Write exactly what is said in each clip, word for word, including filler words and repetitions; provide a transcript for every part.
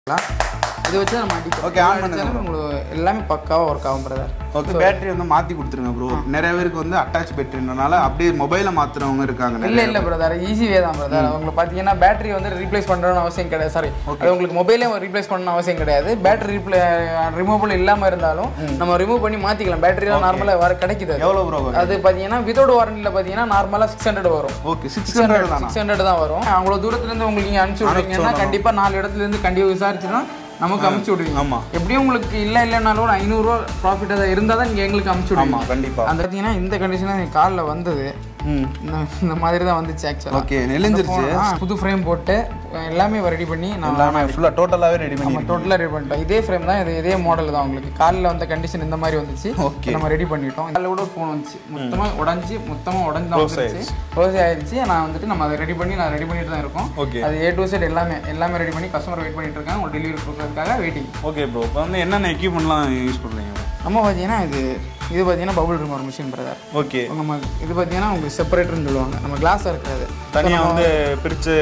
இது வச்சு நம்ம அடிப்போம். ஓகே, ஆன் பண்ணுங்க. உங்களுக்கு எல்லாமே பக்காவாக ஒர்க் ஆகும் பிரதர். ஓகே, பேட்டரி வந்து மாற்றி கொடுத்துருங்க ப்ரோ. நிறைய பேருக்கு வந்து அட்டாச் பேட்டரினால அப்படியே மொபைலை மாற்றுறவங்க இருக்காங்க. இல்லை இல்லை பிரதர், ஈஸி வே தான் பிரதர். உங்களுக்கு பார்த்தீங்கன்னா பேட்டரி வந்து ரீப்ளேஸ் பண்ணுறோன்னு அவசியம் கிடையாது. சாரி, அது உங்களுக்கு மொபைலே ரீப்ளேஸ் பண்ணணும் அவசியம் கிடையாது. பேட்டரி ரீப்ளே ரிமூவபிள் இல்லாமல் இருந்தாலும் நம்ம ரிமூவ் பண்ணி மாற்றிக்கலாம். பேட்டரிலாம் நார்மலாக வர கிடைக்குது. எவ்வளோ ப்ரோ? அது பார்த்தீங்கன்னா வித்தவுட் வாரண்டியில் பார்த்தீங்கன்னா நார்மலாக சிக்ஸ் ஹண்ட்ரட் வரும். ஓகே, சிக்ஸ் ஹண்ட்ரட் தான் சிக்ஸ் ஹண்ட்ரட் தான் வரும். அவ்வளோ தூரத்துலேருந்து உங்களுக்கு நீங்கள் அனுப்பிச்சி விட்றீங்கன்னா கண்டிப்பாக நாலு இடத்துலேருந்து கண்டிப்பாக விசாரிச்சுன்னா நமக்கு அமுச்சு விடுவீங்க. ஆமா, எப்படியும் உங்களுக்கு இல்லை இல்லைனாலும் ஒரு ஐநூறுரூவா ப்ராஃபிட் அதை இருந்தால் தான் நீங்கள் எங்களுக்கு அமுச்சு விடுவீங்க. கண்டிப்பாக. அந்த பார்த்தீங்கன்னா இந்த கண்டிஷனாக என் காலில் வந்தது இந்த மாதிரி தான் வந்துச்சு ஆக்சுவலாக. ஓகே, நெளிஞ்சிருச்சு. புது ஃப்ரேம் போட்டு எல்லாமே ரெடி பண்ணி எல்லாமே ஃபுல்லாக டோட்டலாகவே ரெடி பண்ணி டோட்டலாக ரெடி பண்ணிட்டோம். இதே ஃப்ரேம் தான், இது இதே மாடல் தான். உங்களுக்கு காலில் வந்த கண்டிஷன் இந்த மாதிரி வந்துச்சு. ஓகே, நம்ம ரெடி பண்ணிட்டோம். அதில் கூட ஒரு ஃபோன் வந்துச்சு, மொத்தமாக உடஞ்சி மொத்தமாக உடஞ்சி தான் வந்துச்சு. ரோஸ் ஆயிடுச்சு. நான் வந்துட்டு நம்ம அதை ரெடி பண்ணி நான் ரெடி பண்ணிட்டு தான் இருக்கோம். ஓகே, அது ஏ டு செட் எல்லாமே எல்லாமே ரெடி பண்ணி கஸ்டமர் வெயிட் பண்ணிட்டு இருக்காங்க. ஒரு டெலிவரி கொடுக்கறதுக்காக வெயிட்டிங். ஓகே ப்ரோ, இப்போ வந்து என்னென்ன எக்யூப்மெண்ட்லாம் யூஸ் பண்ணுறீங்க? நம்ம பார்த்தீங்கன்னா இது இது பார்த்தீங்கன்னா bubble remover machine brother. Okay, நம்ம இது பார்த்தீங்கன்னா உங்களுக்கு செப்பரேட்டர்னு சொல்லுவாங்க. நம்ம கிளாஸ் இருக்கிறது தனியாக வந்து பிரித்து.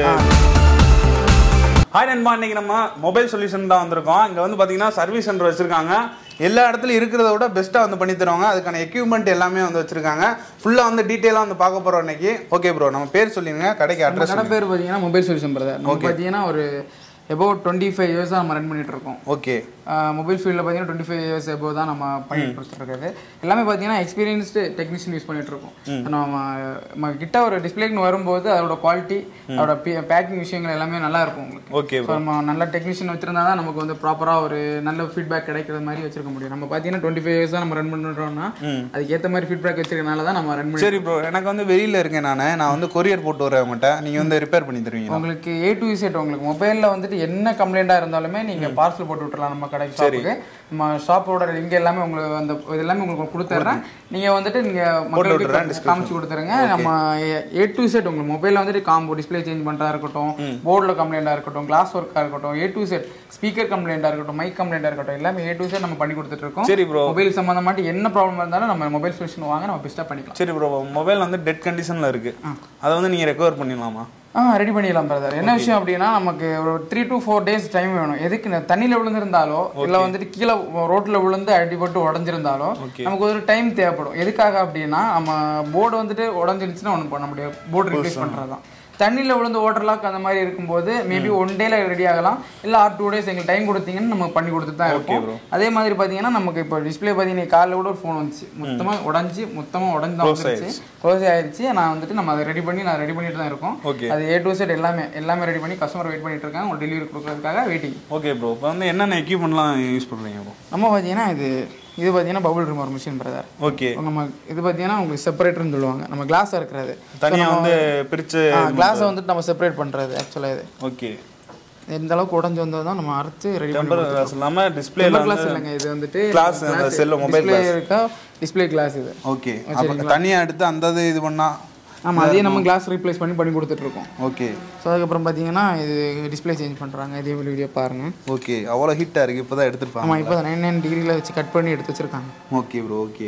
ஹாய் நண்பா, இன்னைக்கு நம்ம மொபைல் சொல்யூஷன் தான் வந்திருக்கோம். இங்கே வந்து பார்த்தீங்கன்னா சர்வீஸ் சென்டர் வச்சுருக்காங்க. எல்லா இடத்துலையும் இருக்கிறத விட பெஸ்ட்டாக வந்து பண்ணி தருவாங்க. அதுக்கான எக்யூப்மெண்ட் எல்லாமே வந்து வச்சுருக்காங்க. ஃபுல்லாக வந்து டீட்டெயிலாக வந்து பார்க்க போகிறோம் இன்னைக்கு. ஓகே ப்ரோ, நம்ம பேர் சொல்லிடுங்க, கடைக்கு அட்ரஸ். கடை பேர் பார்த்தீங்கன்னா மொபைல் சொல்யூஷன் பிரதர். நம்ம பார்த்தீங்கன்னா ஒரு எபோவ் டுவெண்ட்டி ஃபைவ் இயர்ஸாக நம்ம ரன் பண்ணிட்டு இருக்கோம். ஓகே, மொபைல் ஃபீல்டில் பார்த்தீங்கன்னா டுவெண்ட்டி ஃபைவ் இயர்ஸ் எபோவ் தான் நம்ம பண்ணிட்டு கொடுத்துருக்காது. எல்லாமே பார்த்தீங்கன்னா எக்ஸ்பீரியன்ஸ்டு டெக்னீஷியன் யூஸ் பண்ணிட்டு இருக்கோம். நம்ம நம்ம கிட்ட ஒரு டிஸ்பிளேக்கு வரும்போது அதோட குவாலிட்டி, அதோட பேக்கிங் விஷயங்கள் எல்லாமே நல்லா இருக்கும் உங்களுக்கு. ஓகே, நம்ம நல்ல டெக்னீஷியன் வச்சிருந்தா தான் நமக்கு வந்து ப்ராப்பராக ஒரு நல்ல ஃபீட்பேக் கிடைக்கிற மாதிரி வச்சிருக்க முடியும். நம்ம பார்த்தீங்கன்னா டுவெண்ட்டி ஃபைவ் இயர்ஸ் தான் நம்ம ரன் பண்ணுறோம்னா அதுக்கு ஏற்ற மாதிரி ஃபீட்பேக் வச்சிருக்கனால தான் நம்ம ரன் பண்ணி. சரி ப்ரோ, எனக்கு வந்து வெளியில் இருக்கேன் நான் நான் வந்து கொரியர் போட்டு வரேன் உங்கள்கிட்ட. நீங்கள் வந்து ரிப்பேர் பண்ணி தருவீங்க. உங்களுக்கு ஏ டு செட் உங்களுக்கு மொபைலில் வந்துட்டு என்ன கம்ப்ளைண்டாக இருந்தாலுமே நீங்கள் பார்சல் போட்டு விட்டுறலாம் நம்ம கடை ஷாப்புக்கு. நம்ம ஷாப்போட லிங்க் எல்லாமே உங்களுக்கு அந்த இது எல்லாமே உங்களுக்கு கொடுத்துட்றேன். நீங்கள் வந்துட்டு நீங்கள் மக்களுக்கு காமிச்சு கொடுத்துருங்க. நம்ம ஏ டு செட் உங்களுக்கு மொபைலில் வந்துட்டு காம்போ டிஸ்பிளே சேஞ்ச் பண்ணுறதா இருக்கட்டும், போர்டில் கம்ப்ளைண்டாக இருக்கட்டும், கிளாஸ் ஒர்க்காக இருக்கட்டும், ஏ டு செட் ஸ்பீக்கர் கம்ப்ளைண்டாக இருக்கட்டும், மைக் கம்ப்ளைண்டாக இருக்கட்டும், எல்லாமே ஏ டு செட் நம்ம பண்ணி கொடுத்துட்டு இருக்கோம். சரி ப்ரோ, மொபைல் சம்மந்தமாட்டி என்ன ப்ராப்ளம் இருந்தாலும் நம்ம மொபைல் சொல்யூஷன் வாங்க, நம்ம பெஸ்ட்டாக பண்ணிக்கலாம். சரி ப்ரோ, மொபைல் வந்து டெட் கண்டிஷனில் இருக்குது, அதை வந்து நீங்கள் ரெக்கவர் பண்ணிடலாமா? ஆ, ரெடி பண்ணிடலாம் பிரதர். என்ன விஷயம் அப்படின்னா நமக்கு ஒரு three to four days time வேணும். எதுக்கு தண்ணியில் விழுந்திருந்தாலோ இல்லை வந்துட்டு கீழே ரோட்டில் விழுந்து அடிபட்டு உடஞ்சிருந்தாலோ நமக்கு ஒரு டைம் தேவைப்படும். எதுக்காக அப்படின்னா நம்ம போர்டு வந்துட்டு உடஞ்சிருச்சுன்னா ஒன்றும் பண்ண முடியாது, போர்டு ரிப்ளேஸ் பண்ணுறது தான். தண்ணியில் விழுந்து வாட்டர் லாக் அந்த மாதிரி இருக்கும்போது மேபி ஒன் டேல ரெடி ஆகலாம், இல்லை ஆர் டூ டேஸ் எங்களுக்கு டைம் கொடுத்தீங்கன்னு நம்ம பண்ணி கொடுத்துட்டு தான் இருக்கும். அதே மாதிரி பார்த்தீங்கன்னா நமக்கு இப்போ டிஸ்பிளே பார்த்தீங்கன்னா காலையில் கூட ஒரு ஃபோன் வந்துச்சு, மொத்தமாக உடஞ்சி மொத்தமாக உடஞ்சி தான் வந்துருச்சு, க்ளோஸ் ஆயிடுச்சு. நான் வந்துட்டு நம்ம அதை ரெடி பண்ணி நான் ரெடி பண்ணிட்டு தான் இருக்கோம். அது ஏ டு செட் எல்லாமே எல்லாமே ரெடி பண்ணி கஸ்டமர் வெயிட் பண்ணிட்டு இருக்காங்க, ஒரு டெலிவரி கொடுக்கறதுக்காக வெயிட்டிங். ஓகே ப்ரோ, இப்போ வந்து என்னென்ன எக்யூப்மெண்ட்லாம் யூஸ் பண்ணுறீங்க? நம்ம பார்த்தீங்கன்னா இது இது பார்த்தீங்கன்னா bubble remover machine brother. Okay, நம்ம இது பார்த்தீங்கன்னா உங்களுக்கு செப்பரேட்டர்னு சொல்லுவாங்க. நம்ம கிளாஸ் இருக்கிறது தனியாக வந்து பிரித்து கிளாஸை வந்துட்டு நம்ம செப்பரேட் பண்ணுறது ஆக்சுவலாக இது. ஓகே, இந்த அளவுக்கு உடஞ்சி வந்தது தான் நம்ம அரைச்சு ரெடி டெம்பர் கிளாஸ் இல்லாமல் டிஸ்பிளே கிளாஸ் இல்லைங்க, இது வந்துட்டு கிளாஸ் செல் மொபைல் கிளாஸ் இருக்கா, டிஸ்பிளே கிளாஸ் இது. ஓகே, தனியாக எடுத்து அந்த இது பண்ணால் ஆமாம், அதே நம்ம கிளாஸ் ரீப்ளேஸ் பண்ணி பண்ணி கொடுத்துட்ருக்கோம். ஓகே, ஸோ அதுக்கப்புறம் பார்த்தீங்கன்னா இது டிஸ்பிளே சேஞ்ச் பண்ணுறாங்க. இதே வீடியோ பாருங்கள். ஓகே, அவ்வளோ ஹீட்டாக இருக்குது, இப்போ தான் எடுத்துருப்பாங்க. ஆமாம், இப்போ தான் நைன் நைன் டிகிரியில் வச்சு கட் பண்ணி எடுத்து வச்சுருக்காங்க. Okay bro, okay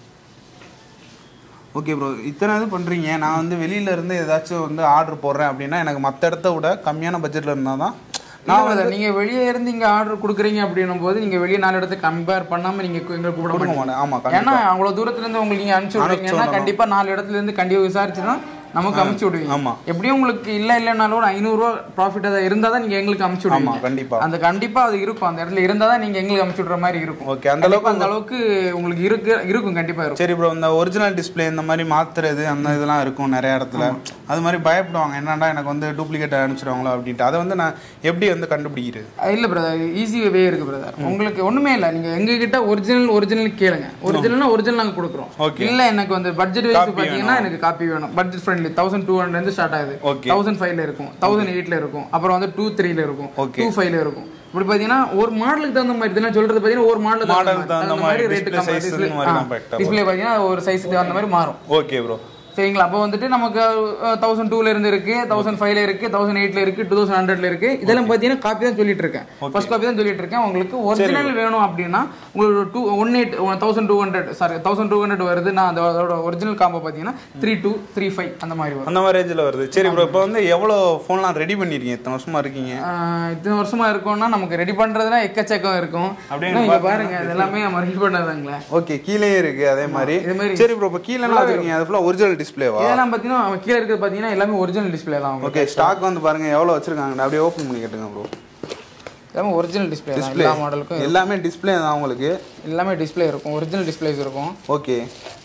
okay bro, இத்தனை இது பண்ணுறீங்க. நான் வந்து வெளியில இருந்து ஏதாச்சும் வந்து ஆர்டர் போடுறேன் அப்படின்னா எனக்கு மற்ற இடத்த விட கம்மியான பட்ஜெட்டில் இருந்தால் தான் நான் வந்து நீங்கள் வெளியே இருந்து இங்கே ஆர்டர் கொடுக்குறீங்க அப்படின்னும் போது நீங்கள் வெளியே நாலு இடத்துக்கு கம்பேர் பண்ணாமல் நீங்கள் எங்களை கூப்பிட மாட்டேன். ஆமாம், ஏன்னா அவ்வளோ தூரத்துலேருந்து உங்களுக்கு நீங்கள் அனுப்பிச்சி விட்றீங்கன்னா கண்டிப்பாக நாலு இடத்துலேருந்து கண்டிப்பாக விசாரிச்சு தான் நமக்கு அமுச்சு விடுவீங்க. ஆமா, எப்படியும் உங்களுக்கு இல்லை இல்லைனாலும் ஒரு ஐநூறுரூவா ப்ராஃபிட் அதை இருந்தால் தான் நீங்கள் எங்களுக்கு அமுச்சு விடுவீங்க. கண்டிப்பாக அந்த கண்டிப்பாக அது இருக்கும், அந்த இடத்துல இருந்தால் தான் நீங்கள் எங்களுக்கு அமுச்சு விடுற மாதிரி இருக்கும். ஓகே, அந்த அளவுக்கு அந்த அளவுக்கு உங்களுக்கு இருக்கு இருக்கும் கண்டிப்பாக இருக்கும். சரி ப்ரோ, இந்த ஒரிஜினல் டிஸ்பிளே இந்த மாதிரி மாத்துறது அந்த இதெல்லாம் இருக்கும் நிறைய இடத்துல. அது மாதிரி பயப்படுவாங்க, என்னடா எனக்கு வந்து டூப்ளிகேட் அனுப்பிச்சிடுவாங்களோ அப்படின்ட்டு. அதை வந்து நான் எப்படி வந்து கண்டுபிடிக்கிறது? இல்லை பிரதர், ஈஸி வே இருக்கு பிரதர். உங்களுக்கு ஒன்றுமே இல்லை, நீங்கள் எங்ககிட்ட ஒரிஜினல் ஒரிஜினல் கேளுங்க, ஒரிஜினல்னா ஒரிஜினல் நாங்கள் கொடுக்குறோம். இல்லை எனக்கு வந்து பட்ஜெட் வைஸ் பார்த்தீங்கன்னா எனக்கு காப்பி வேணும், budget friendly thousand two hundred இருந்து ஸ்டார்ட் ஆகுது, தௌசண்ட் ஃபைவ்ல இருக்கும், தௌசண்ட் எயிட்ல இருக்கும், அப்புறம் வந்து டூ த்ரீல இருக்கும், டூ ஃபைவ்ல இருக்கும். இப்படி பாத்தீங்கன்னா ஒரு மாடலுக்கு தகுந்த மாதிரி இதெல்லாம் சொல்றது பாத்தீங்கன்னா ஒரு மாடலுக்கு தகுந்த மாதிரி ரேட் கம்மி, டிஸ்ப்ளே பாத்தீங்கன்னா ஒரு சைஸ்க்கு தகுந்த மாதிரி மாறும். ஓகே ப்ரோ, சரிங்களா. அப்போ வந்துட்டு நமக்கு தௌசண்ட் டூல இருந்து இருக்கு, தௌசண்ட் ஃபைவ்ல இருக்கு, தௌசண்ட் எயிட்ல இருக்கு, டூ தௌசண்ட் ஹண்ட்ரட்ல இருக்கு. இதெல்லாம் பாத்தீங்கன்னா காப்பி தான் சொல்லிட்டு இருக்கேன், ஃபர்ஸ்ட் காப்பி தான் சொல்லிட்டு இருக்கேன். உங்களுக்கு ஒரிஜினல் வேணும் அப்படின்னா உங்களுக்கு two one eight thousand two hundred sorry thousand two hundred வருது. நான் அதோட ஒரிஜினல் காம்போ பாத்தீங்கன்னா த்ரீ டூ த்ரீ ஃபைவ் அந்த மாதிரி வரும், அந்த மாதிரி ரேஞ்சில் வருது. சரி ப்ரோ, இப்போ வந்து எவ்வளோ ஃபோன்லாம் ரெடி பண்ணிருக்கீங்க? இத்தனை வருஷமா இருக்கீங்க. இத்தனை வருஷமா இருக்கோம்னா நமக்கு ரெடி பண்றதுனா எக்கச்சக்கம் இருக்கும். அப்படியே பாருங்க, இதெல்லாமே நம்ம ரெடி பண்ணாதாங்களே. ஓகே, கீழே இருக்கு அதே மாதிரி. சரி ப்ரோ, இப்போ கீழே எல்லாம் வச்சிருக்கீங்க, அது ஃபுல்லா ஒரிஜினல் டிஸ்ப்ளேவா? இதெல்லாம் பாத்தீங்கன்னா கீழ இருக்குது பாத்தீங்கன்னா எல்லாமே ஒரிஜினல் டிஸ்ப்ளே தான். ஓகே, ஸ்டாக் வந்து பாருங்க எவ்வளவு வச்சிருக்காங்க, அப்படியே ஓபன் பண்ணி கேட்டுங்க ப்ரோ. எல்லாமே ஒரிஜினல் டிஸ்ப்ளே தான், எல்லா மாடலுக்கும் எல்லாமே டிஸ்ப்ளே தான் உங்களுக்கு. எல்லாமே டிஸ்ப்ளே இருக்கும், ஒரிஜினல் டிஸ்ப்ளேஸ் இருக்கும். ஓகே,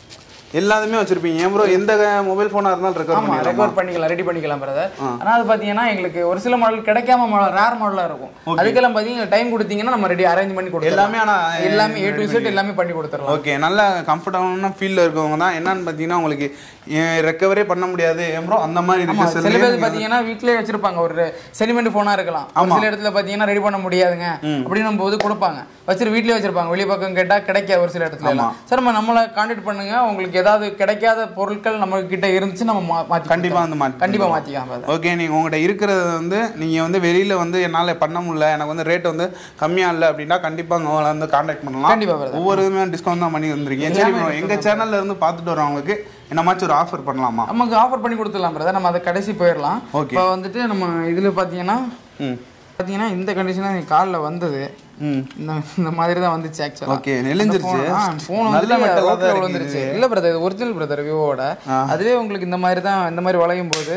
எல்லாமே வச்சிருப்பீங்க. ஏன் ப்ரோ, எந்த மொபைல் போனா இருந்தாலும் ரெக்கவர் பண்ணலாம், ரெக்கவர் பண்ணிக்கலாம், ரெடி பண்ணிக்கலாம் பிரதர். ஆனா அது பாத்தீங்கன்னா எங்களுக்கு ஒரு சில மாடல் கிடைக்காம மாடல் ரேர் மாடலா இருக்கும். அதுக்கெல்லாம் பாத்தீங்கன்னா டைம் கொடுத்தீங்கன்னா நம்ம ரெடி அரேஞ்ச் பண்ணி கொடுக்கலாம். எல்லாமே ஆனா எல்லாமே ஏ டு இசட் எல்லாமே பண்ணி கொடுத்துறலாம். ஓகே, நல்ல கம்ஃபர்டபுளான ஃபீல்ல இருக்கவங்க தான் என்னன்னு பாத்தீங்கன்னா உங்களுக்கு ரெக்கவரே பண்ண முடியாது ஏன் ப்ரோ அந்த மாதிரி இருக்கு. சில பேர் பாத்தீங்கன்னா வீட்லயே வச்சிருப்பாங்க, ஒரு சென்டிமெண்ட் போனா இருக்கலாம். சில இடத்துல பாத்தீங்கன்னா ரெடி பண்ண முடியாதுங்க அப்படின்னும் போது கொடுப்பாங்க, வச்சிரு வீட்லயே வச்சிருப்பாங்க. வெளிய பக்கம் கேட்டா கிடைக்காது ஒரு சில இடத்துல எல்லாம். சார் நம்ம நம்மள கான்டாக்ட் பண்ணுங்க, உங்களுக்கு ஏதாவது கிடைக்காத பொருட்கள் நம்ம கிட்ட இருந்துச்சு நம்ம மாத்தி கண்டிப்பா வந்து மாத்தி கண்டிப்பா மாத்திக்கலாம். ஓகே, நீங்க உங்ககிட்ட இருக்கிறது வந்து நீங்க வந்து வெளியில வந்து என்னால பண்ண முடியல, எனக்கு வந்து ரேட் வந்து கம்மியா இல்ல அப்படின்னா கண்டிப்பா உங்களை வந்து கான்டாக்ட் பண்ணலாம். கண்டிப்பா ஒவ்வொரு இதுமே டிஸ்கவுண்ட் தான் பண்ணி வந்திருக்கீங்க. சரி ப்ரோ, எங்க சேனல்ல இருந்து பார்த்துட்டு வரவங்களுக்கு என்னமாச்சும் ஒரு ஆஃபர் பண்ணலாமா? நமக்கு ஆஃபர் பண்ணி கொடுத்துடலாம் பிரதர், நம்ம அதை கடைசி போயிடலாம். இப்போ வந்துட்டு நம்ம இதுல பாத்தீங்கன்னா பாத்தீங்கன்னா இந்த கண்டிஷன்ல நீ கால்ல வந்தது இந்த மாதிரி தான் வந்துச்சு ஆக்சுவலா. ஓகே, நெளிஞ்சிருச்சு ஃபோன் வந்து ரோட்ல விழுந்துருச்சு. இல்ல பிரதர், இது ஒரிஜினல் பிரதர் விவோட. அதுவே உங்களுக்கு இந்த மாதிரி தான், இந்த மாதிரி வளையும் போது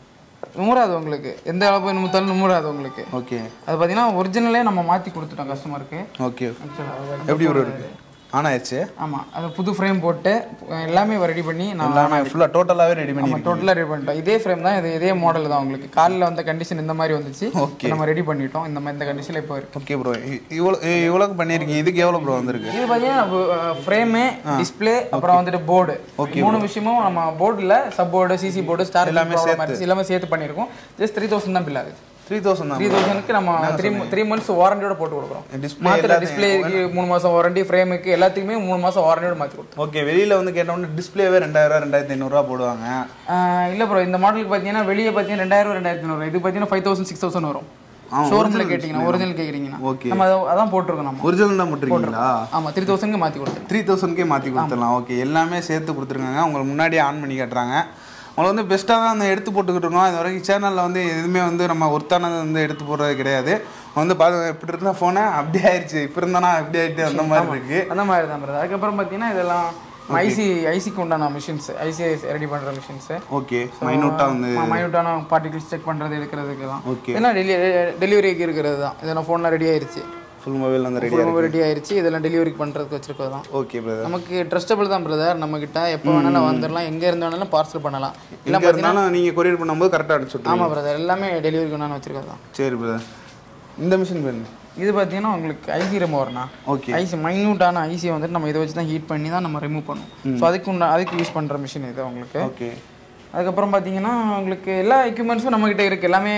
நூறாது உங்களுக்கு, எந்த அளவு நூத்தாலும் நூறாது உங்களுக்கு. ஓகே, அது பாத்தீங்கன்னா ஒரிஜினலே நம்ம மாத்தி கொடுத்துட்டோம் கஸ்டமருக்கு. ஓகே, எப்படி ஒரு இருக்கு ஆன் ஆயிடுச்சு. ஆமா, அது புது ஃப்ரேம் போட்டு எல்லாமே ரெடி பண்ணி எல்லாமே ஃபுல்லா டோட்டலாவே ரெடி பண்ணி டோட்டலா ரெடி பண்ணிட்டோம். இதே ஃப்ரேம் தான், இது இதே மாடல் தான். உங்களுக்கு கால்ல வந்த கண்டிஷன் இந்த மாதிரி வந்துச்சு. ஓகே, நம்ம ரெடி பண்ணிட்டோம் இந்த மாதிரி இந்த கண்டிஷன்ல இப்போ இருக்கு. ஓகே ப்ரோ, இவ்வளவு இவ்வளவு பண்ணிருக்கீங்க, இதுக்கு எவ்வளவு ப்ரோ வந்திருக்கு? இது பாத்தீங்கன்னா ஃப்ரேம், டிஸ்ப்ளே, அப்புறம் வந்துட்டு போர்டு, மூணு விஷயமும் நம்ம போர்டுல sub board, CC board, star எல்லாமே சேர்த்து எல்லாமே சேர்த்து பண்ணிருக்கோம். ஜஸ்ட் த்ரீ தௌசண்ட் தான் பில் ஆகுது. த்ரீ தௌசண்ட் த்ரீ தௌசண்ட்க்கு நம்ம த்ரீ த்ரீ மந்த்ஸ் வாரண்டியோட போட்டு கொடுக்குறோம். மாத்திர டிஸ்பிளேக்கு மூணு மாசம் வாரண்டி, ஃப்ரேமுக்கு எல்லாத்துக்குமே மூணு மாசம் வாரண்டியோட மாற்றி கொடுத்தோம். ஓகே, வெளியில வந்து கேட்டோம்னா டிஸ்பிளேவே ரெண்டாயிரம் ரெண்டாயிரத்தி ஐநூறுரூவா போடுவாங்க. இல்ல ப்ரோ, இந்த மாடலுக்கு பார்த்தீங்கன்னா வெளியே பார்த்தீங்கன்னா ரெண்டாயிரம் ரெண்டாயிரத்தி ஐநூறு, இது பார்த்தீங்கன்னா ஃபைவ் தௌசண்ட் சிக்ஸ் தௌசண்ட் வரும். ஷோரூம்ல கேட்டீங்கன்னா ஒரிஜினல் கேக்குறீங்கன்னா ஓகே, நம்ம அதான் போட்டுருக்கோம். நம்ம ஒரிஜினல் தான் போட்டுருக்கீங்களா? ஆமா, த்ரீ தௌசண்ட்க்கு மாற்றி கொடுத்தோம். த்ரீ தௌசண்ட்க்கே மாற்றி கொடுத்துடலாம். ஓகே, எல்லாமே சேர்த்து கொடுத்துருக்காங்க. உங்களுக்கு முன்னாடியே ஆன் பண்ணி காட்டுறாங்க. உங்களை வந்து பெஸ்ட்டாக தான் அந்த எடுத்து போட்டுக்கிட்டு இருக்கோம். இது வரைக்கும் சேனலில் வந்து எதுவுமே வந்து நம்ம ஒருத்தானது வந்து எடுத்து போடுறது கிடையாது. வந்து பார்த்து இப்படி இருந்தால் ஃபோனை அப்படி ஆயிடுச்சு, இப்போ இருந்தானா அப்படி ஆகிட்டு அந்த மாதிரி இருக்குது. அந்த மாதிரி தான் வருது. அதுக்கப்புறம் பார்த்தீங்கன்னா இதெல்லாம் ஐசி ஐசிக்கு உண்டான மிஷின்ஸ், ஐசி ரெடி பண்ணுற மிஷின்ஸ். ஓகே, மைனூட்டாக வந்து மைனூட்டான பார்ட்டிகல்ஸ் செக் பண்ணுறது எடுக்கிறதுக்கு தான். ஓகே, இதெல்லாம் டெலி டெலிவரிக்கு இருக்கிறது தான். இதெல்லாம் ஃபோன்லாம் ரெடி ஆயிடுச்சு, ஃபுல் மொபைல் வந்து ரெடி ரெடி ஆயிருச்சு. இதெல்லாம் டெலிவரி பண்ணுறதுக்கு வச்சிருக்கோம் தான். ஓகே பிரதர், நமக்கு ட்ரஸ்டபிள் தான் பிரதர். நம்ம கிட்ட எப்போ வேணாலும் வந்துடலாம், எங்கே இருந்தாலும் பார்சல் பண்ணலாம். இல்லை பார்த்தீங்கன்னா நீங்கள் கொரியர் பண்ணும்போது கரெக்டாக அனுப்பிச்சு. ஆமாம் பிரதர், எல்லாமே டெலிவரி கொண்டாந்து வச்சிருக்கோம் தான். சரி பிரதர், இந்த மிஷின் வேணும். இது பார்த்தீங்கன்னா உங்களுக்கு ஐசி ரிமூவர்னா. ஓகே, ஐசி மைன்யூட்டான ஐசியை வந்துட்டு நம்ம இதை வச்சு தான் ஹீட் பண்ணி தான் நம்ம ரிமூவ் பண்ணுவோம். ஸோ அதுக்கு உண்டா அதுக்கு யூஸ் பண்ணுற மிஷின் இது உங்களுக்கு. ஓகே, அதுக்கப்புறம் பார்த்தீங்கன்னா உங்களுக்கு எல்லா எக்யூப்மெண்ட்ஸும் நம்மகிட்ட இருக்குது. எல்லாமே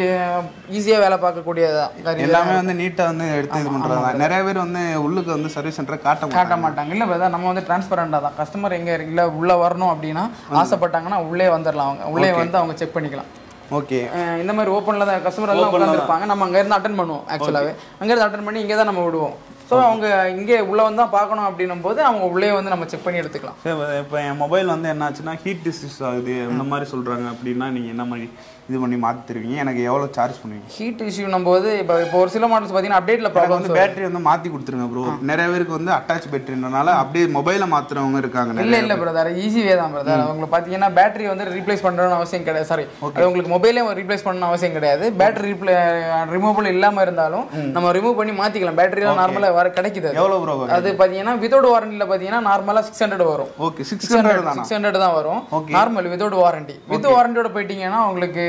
ஈஸியாக வேலை பார்க்கக்கூடியதான். எல்லாமே வந்து நீட்டாக வந்து எடுத்து இது பண்ணுறதா. நிறைய பேர் வந்து உள்ளுக்கு வந்து சர்வீஸ் சென்டரை காட்ட காட்ட மாட்டாங்க. இல்லை பிரதர், நம்ம வந்து டிரான்ஸ்பரண்டாக தான். கஸ்டமர் எங்கே இல்லை உள்ளே வரணும் அப்படின்னா ஆசைப்பட்டாங்கன்னா உள்ளே வந்துடலாம். அவங்க உள்ளே வந்து அவங்க செக் பண்ணிக்கலாம். ஓகே, இந்த மாதிரி ஓப்பனில் தான் கஸ்டமர் எல்லாம் உட்காந்துருப்பாங்க. நம்ம அங்கேருந்து அட்டன் பண்ணுவோம். ஆக்சுவலாகவே அங்கேருந்து அட்டன் பண்ணி இங்கே தான் நம்ம விடுவோம். ஸோ அவங்க இங்கே உள்ளே வந்து தான் பார்க்கணும் அப்படின்னும் போது அவங்க உள்ளே வந்து நம்ம செக் பண்ணி எடுத்துக்கலாம். இப்போ என் மொபைல் வந்து என்ன ஆச்சுன்னா ஹீட் டிசீஸ் ஆகுது இந்த மாதிரி சொல்கிறாங்க அப்படின்னா நீங்கள் என்ன மாதிரி இது பண்ணி மாற்றி தருவீங்க? எனக்கு எவ்வளோ சார்ஜ் பண்ணுவீங்க? ஹீட் இஷ்யூனும் போது இப்போ இப்போ ஒரு சில மாடல்ஸ் பார்த்தீங்கன்னா அப்டேட்டில் ப்ராப்ளம் வந்து பேட்டரி வந்து மாற்றி கொடுத்துருங்க ப்ரோ. நிறைய பேருக்கு வந்து அட்டாச் பேட்டரினால அப்படியே மொபைலை மாற்றுறவங்க இருக்காங்க. இல்லை இல்லை பிரதர், ஈஸியே தான் பிரதர். அவங்களுக்கு பார்த்தீங்கன்னா பேட்டரி வந்து ரீப்ளேஸ் பண்ணுறதுன்னு அவசியம் கிடையாது. சாரி, அது உங்களுக்கு மொபைலே ரீப்ளேஸ் பண்ணணும் அவசியம் கிடையாது. பேட்டரி ரீப்ளே ரிமூவபிள் இல்லாமல் இருந்தாலும் நம்ம ரிமூவ் பண்ணி மாற்றிக்கலாம். பேட்டரிலாம் நார்மலாக வர கிடைக்குது. எவ்வளோ ப்ரோ அது பார்த்தீங்கன்னா வித்தவுட் வாரண்டியில் பார்த்தீங்கன்னா நார்மலாக சிக்ஸ் ஹண்ட்ரட் வரும். ஓகே, சிக்ஸ் ஹண்ட்ரட் தான் சிக்ஸ் ஹண்ட்ரட் தான் வரும் நார்மல் வித்தவுட் வாரண்டி. வித் வாரண்டியோட போயிட்டீங்கன்னா உங்களுக்கு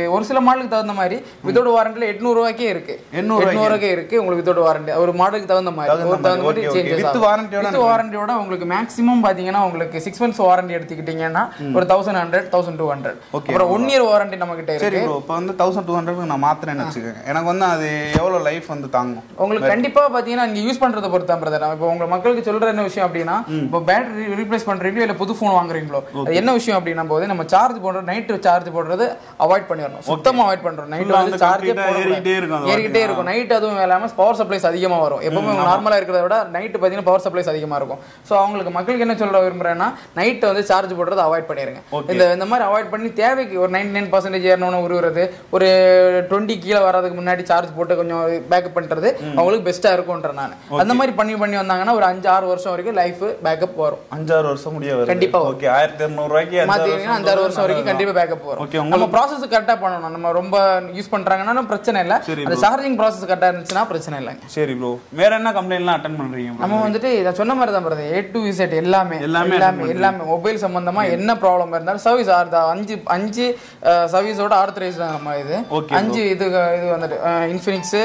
ஒரு சில மாடலுக்கு தகுந்த மாதிரி வித்தவுட் வாரண்டில எட்நூறு ரூபாய்க்கே இருக்கு எட்நூறு ரூபாய்க்கே இருக்கு உங்களுக்கு வித்தவுட் வாரண்டி ஒரு மாடலுக்கு தகுந்த மாதிரி ஒரு தகுந்த மாதிரி சேஞ்சஸ் வித் வாரண்டியோட வித் வாரண்டியோட உங்களுக்கு மேக்ஸிமம் பாத்தீங்கன்னா உங்களுக்கு சிக்ஸ் மந்த்ஸ் வாரண்டி எடுத்துக்கிட்டீங்கன்னா ஒரு thousand hundred thousand two hundred அப்புறம் ஒன் இயர் வாரண்டி நம்ம கிட்ட இருக்கு. சரி ப்ரோ இப்போ வந்து தௌசண்ட் டூ ஹண்ட்ரட் நான் மாத்திரேன்னு வச்சுக்கோங்க எனக்கு வந்து அது எவ்வளவு லைஃப் வந்து தாங்கும் உங்களுக்கு கண்டிப்பா பாத்தீங்கன்னா நீங்க யூஸ் பண்றத பொறுத்து பிரதர். இப்போ உங்க மக்களுக்கு சொல்ற என்ன விஷயம் அப்படின்னா இப்போ பேட்டரி ரீப்ளேஸ் பண்றீங்களோ இல்ல புது போன் வாங்குறீங்களோ அது என்ன விஷயம் அப்படின்னா போது நம்ம சார்ஜ் போடுறது நைட் சார்ஜ் போடுறது அவாய்ட் பண்ணிடணும் சுத்தமா அவாய்ட் பண்றோம். நைட்ல வந்து சார்ஜ் ஏறிக்கிட்டே இருக்கும் ஏறிக்கிட்டே இருக்கும் நைட் அதுவும் இல்லாம பவர் சப்ளைஸ் அதிகமா வரும். எப்பவுமே நார்மலா இருக்கிறத விட நைட் பாத்தீங்கன்னா பவர் சப்ளைஸ் அதிகமா இருக்கும். சோ அவங்களுக்கு மக்களுக்கு என்ன சொல்ற விரும்புறேன்னா நைட் வந்து சார்ஜ் போடுறது அவாய்ட் பண்ணிருங்க. இந்த இந்த மாதிரி அவாய்ட் பண்ணி தேவைக்கு ஒரு நைன்டி நைன் பர்சன்டேஜ் ஏறணும்னு உருவுறது ஒரு டுவெண்ட்டி கீழே வரதுக்கு முன்னாடி சார்ஜ் போட்டு கொஞ்சம் பேக்கப் பண்றது அவங்களுக்கு பெஸ்டா இருக்கும்ன்ற நான் அந்த மாதிரி பண்ணி பண்ணி வந்தாங்கன்னா ஒரு அஞ்சு ஆறு வருஷம் வரைக்கும் லைஃப் பேக்கப் வரும். அஞ்சாறு வருஷம் முடிய வரும் கண்டிப்பா. ஓகே ஆயிரத்தி இருநூறு ரூபாய்க்கு மாத்தீங்கன்னா அஞ்சாறு வருஷம் வரைக்கும் கண்டிப்பா பேக்கப் வரும். நம்ம ப்ராசஸ் கரெக்டா பண்ணணும். நம்ம ரொம்ப யூஸ் பண்றாங்கன்னா பிரச்சனை இல்ல. அந்த சார்ஜிங் ப்ராசஸ் கரெக்டா இருந்துச்சுன்னா பிரச்சனை இல்ல. சரி ப்ரோ வேற என்ன கம்ப்ளைண்ட்லாம் அட்டெண்ட் பண்றீங்க? நம்ம வந்துட்டு இத சொன்ன மாதிரி தான் பிரதர். ஏ டு இசட் எல்லாமே எல்லாமே எல்லாமே மொபைல் சம்பந்தமா என்ன ப்ராப்ளம் இருந்தாலும் சர்வீஸ் அஞ்சு அஞ்சு சர்வீஸோட ஆர்த்தரைஸ் தான் நம்ம இது அஞ்சு இது இது வந்துட்டு இன்ஃபினிக்ஸ்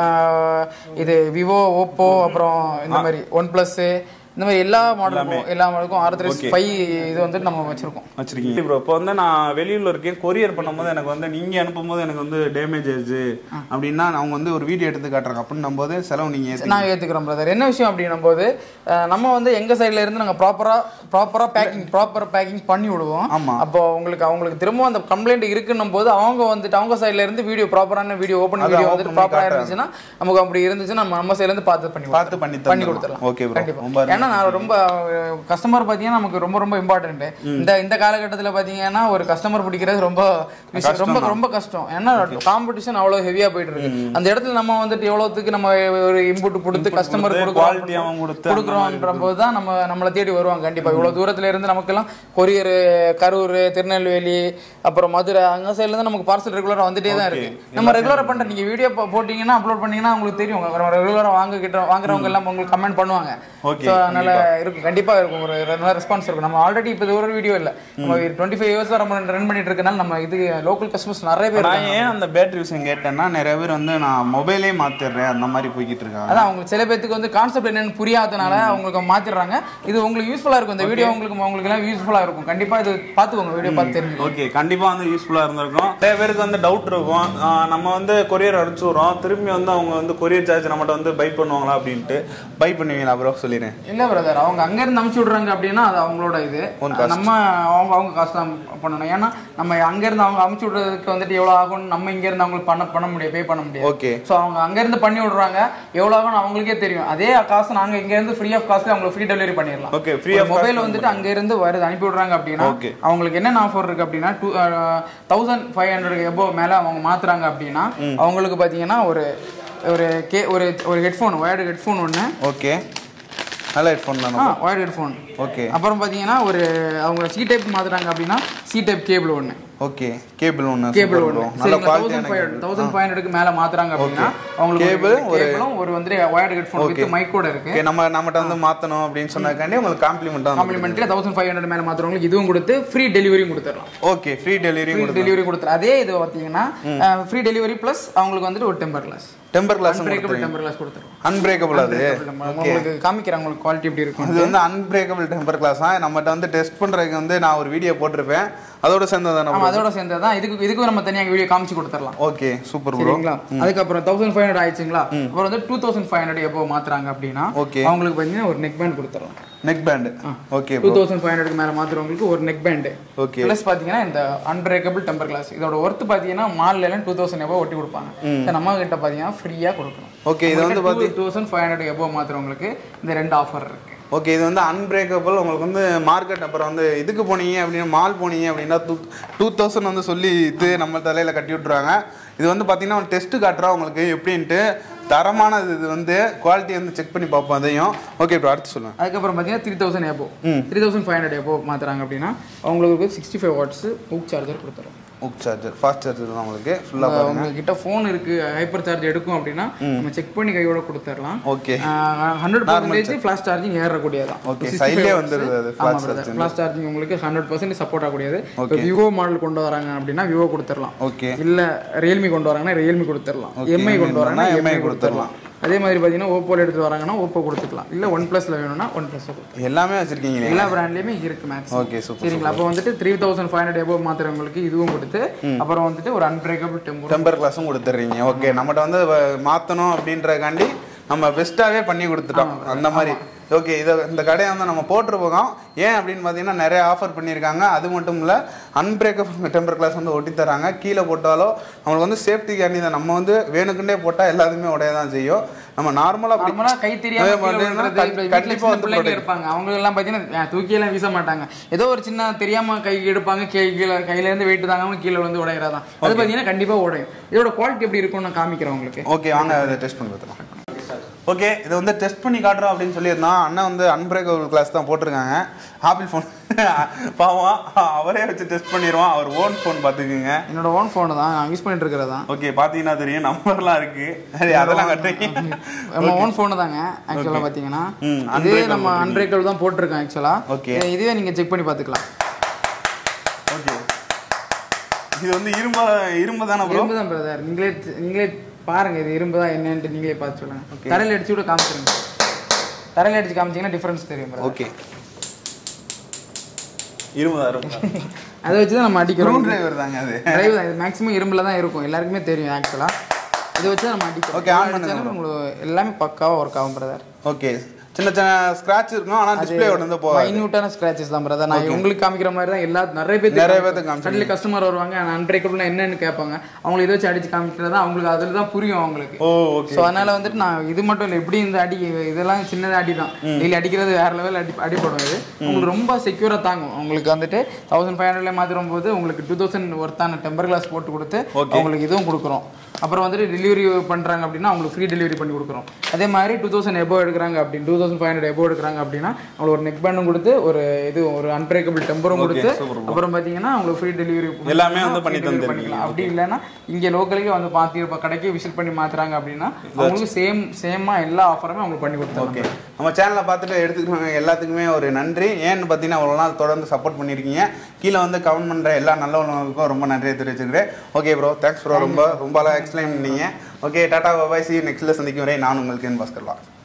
இது விவோ ஓப்போ அப்புறம் இந்த மாதிரி ஒன் பிளஸ் இந்த மாதிரி எல்லா மாடலுக்கும் எல்லா மாடலுக்கும் ஆர்த்தரைஸ் ஃபைவ் இது வந்து நம்ம வச்சிருக்கோம் வச்சிருக்கீங்க ப்ரோ. இப்போ வந்து நான் வெளியூர்ல இருக்கேன் கொரியர் பண்ணும்போது எனக்கு வந்து நீங்க அனுப்பும்போது எனக்கு வந்து டேமேஜ் ஆயிடுச்சு அப்படின்னா அவங்க வந்து ஒரு வீடியோ எடுத்து காட்டுறாங்க அப்படின்னு போது செலவு நீங்க நான் ஏத்துக்கிறோம் பிரதர். என்ன விஷயம் அப்படின்னும் போது நம்ம வந்து எங்க சைட்ல இருந்து நாங்க ப்ராப்பரா ப்ராப்பரா பேக்கிங் ப்ராப்பரா பேக்கிங் பண்ணி விடுவோம். அப்போ உங்களுக்கு அவங்களுக்கு திரும்ப அந்த கம்ப்ளைண்ட் இருக்குன்னும் போது அவங்க வந்துட்டு அவங்க சைட்ல இருந்து வீடியோ ப்ராப்பரான வீடியோ ஓபன் வீடியோ வந்து ப்ராப்பரா இருந்துச்சுன்னா நமக்கு அப்படி இருந்துச்சுன்னா நம்ம நம்ம சைட்ல இருந்து பார்த்து பண்ணி பார்த்து பண்ணி பண்ணி கொடுத்துடலாம். ஓகே கண்டிப்பா. ஏன்னா நான் ரொம்ப கஸ்டமர் பாத்தீங்கன்னா நமக்கு ரொம்ப ரொம்ப இம்பார்ட்டன்ட். இந்த இந்த காலகட்டத்துல பாத்தீங்கன்னா ஒரு கஸ்டமர் பிடிக்கிறது ரொம்ப ரொம்ப ரொம்ப கஷ்டம். ஏன்னா காம்படிஷன் அவ்வளவு ஹெவியா போயிட்டு இருக்கு. அந்த இடத்துல நம்ம வந்துட்டு எவ்வளவுக்கு நம்ம ஒரு இன்புட் கொடுத்து கஸ்டமர் கொடுக்குறோம்ன்ற போதுதான் நம்ம நம்மளை தேடி வருவாங்க. கண்டிப்பா இவ்வளவு தூரத்துல இருந்து நமக்கு எல்லாம் கொரியர் கரூர் திருநெல்வேலி அப்புறம் மதுரை அங்க சைட்ல இருந்து நமக்கு பார்சல் ரெகுலரா வந்துட்டே தான் இருக்கு. நம்ம ரெகுலரா பண்ற நீங்க வீடியோ போட்டீங்கன்னா அப்லோட் பண்ணீங்கன்னா உங்களுக்கு தெரியும் ரெகுலரா வாங்க கிட்ட வாங்குறவங்க எல்லாம் உங்களுக்கு கமெண்ட் பண்ணுவாங்க. அதனால இருக்கும் கண்டிப்பா இருக்கும் ஒரு நல்ல ரெஸ்பான்ஸ் இருக்கும். நம்ம ஆல்ரெடி இப்போ இது ஒரு வீடியோ இல்ல நம்ம டுவெண்ட்டி ஃபைவ் இயர்ஸ் நம்ம ரன் பண்ணிட்டு இருக்கனால நம்ம இது லோக்கல் கஸ்டமர்ஸ் நிறைய பேர். நான் ஏன் அந்த பேட்டரி விஷயம் கேட்டேன்னா நிறைய பேர் வந்து நான் மொபைலே மாத்திடுறேன் அந்த மாதிரி போய்கிட்டு இருக்காங்க. அதான் உங்களுக்கு சில பேருக்கு வந்து கான்செப்ட் என்னன்னு புரியாதனால அவங்களுக்கு மாத்திடுறாங்க. இது உங்களுக்கு யூஸ்ஃபுல்லா இருக்கும். இந்த வீடியோ உங்களுக்கு உங்களுக்கு எல்லாம் யூஸ்ஃபுல்லா இருக்கும். கண்டிப்பா இது பாத்துக்கோங்க வீடியோ பார்த்து தெரிஞ்சுக்கோங்க. ஓகே கண்டிப்பா வந்து யூஸ்ஃபுல்லா இருந்திருக்கும். நிறைய பேருக்கு வந்து டவுட் இருக்கும் நம்ம வந்து கொரியர் அடிச்சு விடுறோம் திரும்பி வந்து அவங்க வந்து கொரியர் சார்ஜ் நம்மகிட்ட வந்து பை பண்ணுவாங்களா அப்படின்ட்டு. பை பண்ணுவீங்களா ப்ரோ சொல்லிடுறேன். இல்ல பிரதர் அவங்க அங்க இருந்து அனுப்பிச்சு விடுறாங்க அப்படின்னா அது அவங்களோட இது நம்ம அவங்க அவங்க காசு தான் பண்ணணும். ஏன்னா நம்ம அங்க இருந்து அவங்க அனுப்பிச்சு விடுறதுக்கு வந்துட்டு எவ்வளவு ஆகும் நம்ம இங்க இருந்து அவங்களுக்கு பண்ண பண்ண முடியாது பே பண்ண முடியாது. ஓகே சோ அவங்க அங்க இருந்து பண்ணி விடுறாங்க எவ்வளவு ஆகும் அவங்களுக்கே தெரியும். அதே காசு நாங்க இங்க இருந்து ஃப்ரீ ஆஃப் காஸ்ட்ல அவங்களுக்கு ஃப்ரீ டெலிவரி பண்ணிடலாம். ஓகே ஃப்ரீ ஆஃப் மொபைல் வந்துட்டு அங்க இருந்து வருது அனுப்பி விடுறாங்க அப்படின்னா அவங்களுக்கு என்னென்ன ஆஃபர் இருக்கு அப்படின்னா two thousand five hundred above மேல அவங்க மாத்துறாங்க அப்படின்னா அவங்களுக்கு பாத்தீங்கன்னா ஒரு ஒரு கே ஒரு ஒரு ஹெட்ஃபோன் வயர்டு ஹெட்ஃபோன் ஒன்று. ஓகே நல்ல ஹெட்ஃபோன் தானே வயர்டு ஹெட்ஃபோன். ஓகே அப்புறம் அப்புறம் பாத்தீங்கன்னா ஒரு அவங்க சி டைப் மாத்துறாங்க அப்படின்னா சி டைப் கேபிள் ஒன்று. ஓகே கேபிள் ஒன்னு கேபிள் ஒன்னு நல்ல குவாலிட்டியான பதினஞ்சு ஐநூறு க்கு மேல மாத்துறாங்க அப்படினா உங்களுக்கு கேபிள் ஒரு ஒரு வந்து வயர்ட் ஹெட்ஃபோன் வித் மைக் கூட இருக்கு. ஓகே நம்ம நம்மட்ட வந்து மாத்தணும் அப்படினு சொன்னதுக்காண்டி உங்களுக்கு காம்ப்ளிமெண்டா காம்ப்ளிமெண்டரி பதினஞ்சு ஐநூறு மேல மாத்துறவங்களுக்கு இதுவும் கொடுத்து ஃப்ரீ டெலிவரியும் கொடுத்துறலாம். ஓகே ஃப்ரீ டெலிவரி கொடுத்து டெலிவரி கொடுத்துற அதே இது பாத்தீங்கன்னா ஃப்ரீ டெலிவரி பிளஸ் அவங்களுக்கு வந்து ஒரு temper glass temper glass unbreakable temper glass கொடுத்துறோம். அன்பிரேக்கபிள் அது உங்களுக்கு காமிக்கறாங்க உங்களுக்கு குவாலிட்டி எப்படி இருக்கும். இது வந்து அன்பிரேக்கபிள் டெம்பர் கிளாஸ் தான் நம்மட்ட வந்து டெஸ்ட் பண்றதுக்கு வந்து நான் ஒரு வீடியோ போட்டுருப்பேன். அதோட சேர்ந்ததா நம்ம அதோட சேர்ந்ததா இதுக்கு இதுக்கு நம்ம தனியா வீடியோ காமிச்சு கொடுத்துறலாம். Okay super bro. அதுக்கு அப்புறம் பதினைந்து ஐநூறு ஆயிடுச்சுங்களா அப்புறம் வந்து இருபத்தி ஐநூறு எப்போ மாத்துறாங்க அப்படினா அவங்களுக்கு பாத்தீங்கன்னா ஒரு நெக் பேண்ட் கொடுத்துறலாம். நெக் பேண்ட் ஓகே இருபத்தி ஐநூறு க்கு மேல மாத்துறவங்களுக்கு ஒரு நெக் பேண்ட். ஓகே பிளஸ் பாத்தீங்கன்னா இந்த அன்பிரேக்கபிள் டெம்பர் கிளாஸ் இதோட வர்த் பாத்தீங்கன்னா மால்ல எல்லாம் இருபதாயிரம் எப்போ ஒட்டி கொடுப்பாங்க. நம்ம கிட்ட பாத்தீங்கன்னா ஃப்ரீயா கொடுக்கணும். ஓகே இது வந்து பாத்தீங்கன்னா இருபத்தி ஐநூறு எப்போ மாத்துறவங்களுக்கு இந்த ரெண்டு ஆஃபர் இருக்கு. ஓகே இது வந்து அன்பிரேக்கபிள் உங்களுக்கு வந்து மார்க்கெட் அப்புறம் வந்து இதுக்கு போனீங்க அப்படின்னா மால் போனீங்க அப்படின்னா டூ டூ தௌசண்ட் வந்து சொல்லி இது நம்ம தலையில் கட்டி விட்ருவாங்க. இது வந்து பார்த்தீங்கன்னா டெஸ்ட்டு காட்டுறோம் உங்களுக்கு எப்படின்ட்டு தரமானது. இது வந்து குவாலிட்டி வந்து செக் பண்ணி பார்ப்போம் அதையும். ஓகே இப்போ அடுத்து சொல்லுங்கள். அதுக்கப்புறம் பார்த்தீங்கன்னா த்ரீ தௌசண்ட் எப்போ த்ரீ தௌசண்ட் ஃபைவ் ஹண்ட்ரட் எப்போ மாற்றுறாங்க அப்படின்னா அவங்களுக்கு sixty five watts hook charger கொடுத்துரும். உக் சார்ஜர் ஃபாஸ்ட் சார்ஜர் தான் உங்களுக்கு ஃபுல்லா பாருங்க. உங்ககிட்ட ஃபோன் இருக்கு ஹைப்பர் சார்ஜ் எடுக்கும் அப்படின்னா நம்ம செக் பண்ணி கையோட கொடுத்துறலாம். Okay. Hundred percentage fast charging ஏறக்கூடியதான். ஓகே. சைடுலயே வந்துருது அது ஃபாஸ்ட் சார்ஜிங். ஃபாஸ்ட் சார்ஜிங் உங்களுக்கு ஹண்ட்ரட் பர்சன்ட் சப்போர்ட் ஆகக்கூடியது. இப்போ விவோ மாடல் கொண்டு வராங்க அப்படின்னா விவோ கொடுத்துடலாம். ஓகே. இல்ல ரியல்மி கொண்டு வராங்கன்னா ரியல்மி கொடுத்துடலாம். எம்ஐ கொண்டு வராங்கன்னா எம்ஐ கொடுத்துடலாம். அதே மாதிரி பார்த்தீங்கன்னா ஓப்போல எடுத்து வராங்கன்னா ஓப்போ கொடுத்துக்கலாம். இல்லை ஒன் ப்ளஸ்ல வேணும்னா ஒன் ப்ளஸ் எல்லாமே வச்சிருக்கீங்க. எல்லா பிராண்ட்லயுமே இருக்கு மேக்ஸ். Okay super. சரிங்களா. அப்போ வந்துட்டு three thousand five hundred above மாத்திரங்களுக்கு இதுவும் கொடுத்து அப்புறம் வந்துட்டு ஒரு அன்பிரேக்கபிள் டெம்பர் டெம்பர் கிளாஸும் கொடுத்துட்றீங்க. ஓகே. நம்மகிட்ட வந்து மாற்றணும் அப்படின்றக்காண்டி நம்ம பெஸ்ட்டாகவே பண்ணி கொடுத்துட்டோம் அந்த மாதிரி. ஓகே. இதை இந்த கடையை வந்து நம்ம போட்டிருப்போம். ஏன் அப்படின்னு பார்த்தீங்கன்னா நிறைய ஆஃபர் பண்ணியிருக்காங்க. அது மட்டும் இல்லை அன்பிரேக்கபிள் டெம்பர் கிளாஸ் வந்து ஒட்டி தராங்க. கீழே போட்டாலோ நம்மளுக்கு வந்து சேஃப்டி கேண்டி தான். நம்ம வந்து வேணுக்குண்டே போட்டால் எல்லாத்துமே உடைய தான் செய்யும். நம்ம நார்மலாக நார்மலாக கை தெரியாம கண்டிப்பாக வந்து இருப்பாங்க. அவங்க எல்லாம் பார்த்தீங்கன்னா தூக்கியெல்லாம் வீச மாட்டாங்க. ஏதோ ஒரு சின்ன தெரியாம கை எடுப்பாங்க. கீழே கையிலேருந்து வெயிட்டு தாங்க கீழே வந்து உடையறதான். அது பார்த்தீங்கன்னா கண்டிப்பாக உடையும். இதோட குவாலிட்டி எப்படி இருக்கும்னு நான் காமிக்கிறேன் உங்களுக்கு. ஓகே வாங்க அதை டெஸ்ட் பண்ணி பார்த்துக்கலாம். ஓகே. இதை வந்து டெஸ்ட் பண்ணி காட்டுறோம் அப்படின்னு சொல்லியிருந்தோம். அண்ணன் வந்து அன்பிரேக்கபிள் கிளாஸ் தான் போட்டிருக்காங்க. ஆப்பிள் ஃபோன் பாவம் அவரே வச்சு டெஸ்ட் பண்ணிடுவோம். அவர் ஓன் ஃபோன் பார்த்துக்குங்க. என்னோட ஓன் ஃபோன் தான் நான் யூஸ் பண்ணிட்டு இருக்கிறதா. ஓகே. பார்த்தீங்கன்னா தெரியும் நம்பர்லாம் இருக்கு. சரி அதெல்லாம் கட்டுறீங்க. நம்ம ஓன் ஃபோன் தாங்க ஆக்சுவலாக பார்த்தீங்கன்னா. இதே நம்ம அன்பிரேக்கபிள் தான் போட்டிருக்கோம் ஆக்சுவலாக. ஓகே. இதுவே நீங்கள் செக் பண்ணி பார்த்துக்கலாம். ஓகே. இது வந்து இரும்பு இரும்பு தானே ப்ரோ? இரும்பு தான் பிரதர். நீங்களே நீங்களே பாருங்க இது இரும்பு தான் என்னன்ட்டு நீங்களே பார்த்து சொல்லுங்க. தரையில் அடிச்சு கூட காமிச்சிருங்க. தரையில் அடிச்சு காமிச்சிங்கன்னா டிஃபரன்ஸ் தெரியும். ஓகே. இரும்பு தான் இரும்பு. அதை வச்சு தான் நம்ம அடிக்கிறோம். டிரைவர் தாங்க அது. டிரைவர் தான். இது மேக்ஸிமம் இரும்பில் தான் இருக்கும். எல்லாருக்குமே தெரியும் ஆக்சுவலாக. இதை வச்சு தான் நம்ம அடிக்கிறோம். ஓகே. ஆன் பண்ணுங்க. உங்களுக்கு எல்லாமே பக்காவாக ஒர்க் ஆகும் பிரதர். ஓகே. சின்ன சின்ன ஸ்கிராட்ச் இருக்கும். ஆனா டிஸ்ப்ளே வந்து போகாது. மைன்யூட்டான ஸ்கிராச்சஸ் தான் பிரதர். நான் உங்களுக்கு காமிக்கிற மாதிரி தான் எல்லா நிறைய பேர் நிறைய பேருக்கு காமிச்சிட்டு கஸ்டமர் வருவாங்க. அன்பிரேக்கபிள்னா என்னன்னு கேட்பாங்க. அவங்களுக்கு இதை வச்சு அடிச்சு காமிக்கிறது தான் அவங்களுக்கு அதில் தான் புரியும் அவங்களுக்கு. ஓ ஓகே. ஸோ அதனால வந்துட்டு நான் இது மட்டும் இல்லை எப்படி இந்த அடி இதெல்லாம் சின்னதாக அடி தான். டெய்லி அடிக்கிறது வேற லெவல் அடி அடிப்படும். இது உங்களுக்கு ரொம்ப செக்யூராக தாங்கும். உங்களுக்கு வந்துட்டு தௌசண்ட் ஃபைவ் ஹண்ட்ரட்ல மாத்திரும் போது உங்களுக்கு டூ தௌசண்ட் ஒர்த்தான டெம்பர் கிளாஸ் போட்டு கொடுத்து உங்களுக்கு இதுவும் கொடுக்குறோம். அப்புறம் வந்துட்டு டெலிவரி பண்ணுறாங்க அப்படின்னா அவங்களுக்கு ஃப்ரீ டெலிவரி பண்ணி கொடுக்குறோம். அதே மாதிரி டூ தௌசண்ட் எபோ எடுக்கிறாங்க அப்படின்னு two thousand five hundred above எடுக்கிறாங்க அப்படின்னா அவங்களுக்கு ஒரு நெக் பேண்டும் கொடுத்து ஒரு இது ஒரு அன்பிரேக்கபிள் டெம்பரும் கொடுத்து அப்புறம் பார்த்தீங்கன்னா அவங்களுக்கு ஃப்ரீ டெலிவரி எல்லாமே வந்து பண்ணி பண்ணிக்கலாம். அப்படி இல்லைன்னா இங்கே லோக்கலுக்கு வந்து பார்த்து இப்போ கடைக்கு விசிட் பண்ணி மாத்துறாங்க அப்படின்னா அவங்களுக்கு சேம் சேமா எல்லா ஆஃபருமே அவங்களுக்கு பண்ணி கொடுத்தாங்க. ஓகே. நம்ம சேனலை பார்த்துட்டு எடுத்துக்கிட்டாங்க எல்லாத்துக்குமே ஒரு நன்றி. ஏன்னு பார்த்தீங்கன்னா அவ்வளோ நாள் தொடர்ந்து சப்போர்ட் பண்ணியிருக்கீங்க. கீழே வந்து கமெண்ட் பண்ணுற எல்லா நல்லவங்களுக்கும் ரொம்ப நன்றியை தெரிவிச்சுக்கிறேன். Okay bro. Thanks bro. ரொம்ப ரொம்ப எக்ஸ்பிளைன் பண்ணீங்க. Okay. Tata bye. See you நெக்ஸ்ட்ல சந்திக்கும் வரை நான் உங்களுக்கு பாஸ்கர்வா.